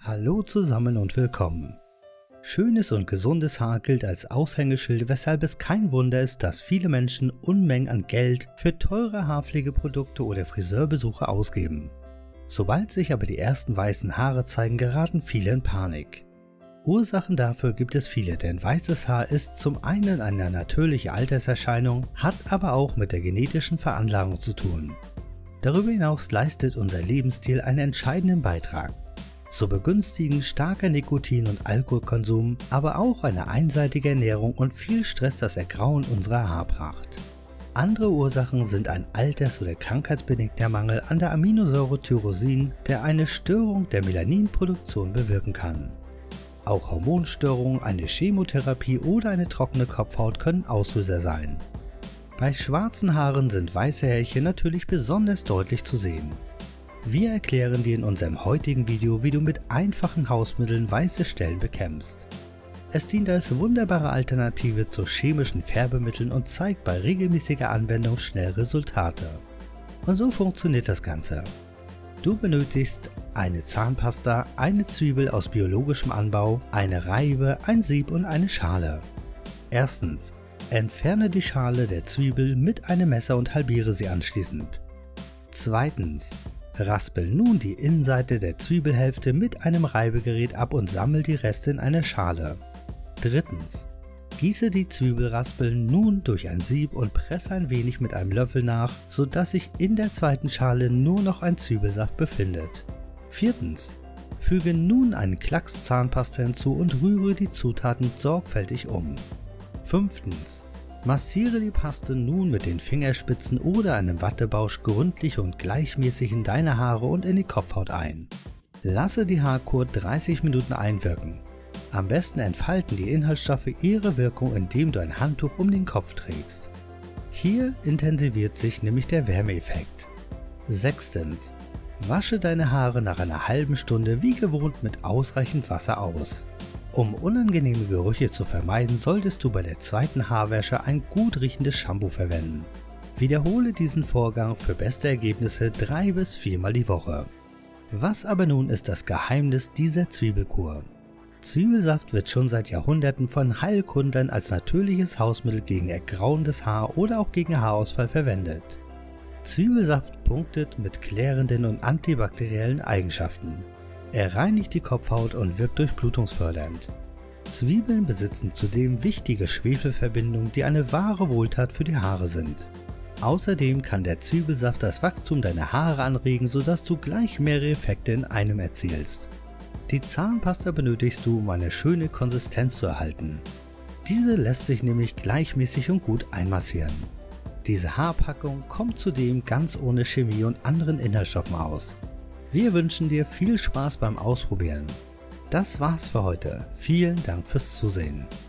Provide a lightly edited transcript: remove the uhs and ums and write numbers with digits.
Hallo zusammen und willkommen. Schönes und gesundes Haar gilt als Aushängeschild, weshalb es kein Wunder ist, dass viele Menschen Unmengen an Geld für teure Haarpflegeprodukte oder Friseurbesuche ausgeben. Sobald sich aber die ersten weißen Haare zeigen, geraten viele in Panik. Ursachen dafür gibt es viele, denn weißes Haar ist zum einen eine natürliche Alterserscheinung, hat aber auch mit der genetischen Veranlagung zu tun. Darüber hinaus leistet unser Lebensstil einen entscheidenden Beitrag. So begünstigen starker Nikotin- und Alkoholkonsum, aber auch eine einseitige Ernährung und viel Stress das Ergrauen unserer Haarpracht. Andere Ursachen sind ein alters- oder krankheitsbedingter Mangel an der Aminosäure Tyrosin, der eine Störung der Melaninproduktion bewirken kann. Auch Hormonstörungen, eine Chemotherapie oder eine trockene Kopfhaut können Auslöser sein. Bei schwarzen Haaren sind weiße Härchen natürlich besonders deutlich zu sehen. Wir erklären dir in unserem heutigen Video, wie du mit einfachen Hausmitteln weiße Stellen bekämpfst. Es dient als wunderbare Alternative zu chemischen Färbemitteln und zeigt bei regelmäßiger Anwendung schnell Resultate. Und so funktioniert das Ganze. Du benötigst eine Zahnpasta, eine Zwiebel aus biologischem Anbau, eine Reibe, ein Sieb und eine Schale. Erstens, entferne die Schale der Zwiebel mit einem Messer und halbiere sie anschließend. Zweitens, raspel nun die Innenseite der Zwiebelhälfte mit einem Reibegerät ab und sammel die Reste in eine Schale. Drittens, gieße die Zwiebelraspeln nun durch ein Sieb und presse ein wenig mit einem Löffel nach, sodass sich in der zweiten Schale nur noch ein Zwiebelsaft befindet. Viertens, füge nun einen Klacks Zahnpasta hinzu und rühre die Zutaten sorgfältig um. Fünftens, massiere die Paste nun mit den Fingerspitzen oder einem Wattebausch gründlich und gleichmäßig in deine Haare und in die Kopfhaut ein. Lasse die Haarkur 30 Minuten einwirken. Am besten entfalten die Inhaltsstoffe ihre Wirkung, indem du ein Handtuch um den Kopf trägst. Hier intensiviert sich nämlich der Wärmeeffekt. Sechstens, wasche deine Haare nach einer halben Stunde wie gewohnt mit ausreichend Wasser aus. Um unangenehme Gerüche zu vermeiden, solltest du bei der zweiten Haarwäsche ein gut riechendes Shampoo verwenden. Wiederhole diesen Vorgang für beste Ergebnisse 3 bis 4 Mal die Woche. Was aber nun ist das Geheimnis dieser Zwiebelkur? Zwiebelsaft wird schon seit Jahrhunderten von Heilkundlern als natürliches Hausmittel gegen ergrauendes Haar oder auch gegen Haarausfall verwendet. Zwiebelsaft punktet mit klärenden und antibakteriellen Eigenschaften. Er reinigt die Kopfhaut und wirkt durchblutungsfördernd. Zwiebeln besitzen zudem wichtige Schwefelverbindungen, die eine wahre Wohltat für die Haare sind. Außerdem kann der Zwiebelsaft das Wachstum deiner Haare anregen, sodass du gleich mehrere Effekte in einem erzielst. Die Zahnpasta benötigst du, um eine schöne Konsistenz zu erhalten. Diese lässt sich nämlich gleichmäßig und gut einmassieren. Diese Haarpackung kommt zudem ganz ohne Chemie und anderen Inhaltsstoffen aus. Wir wünschen dir viel Spaß beim Ausprobieren. Das war's für heute. Vielen Dank fürs Zusehen.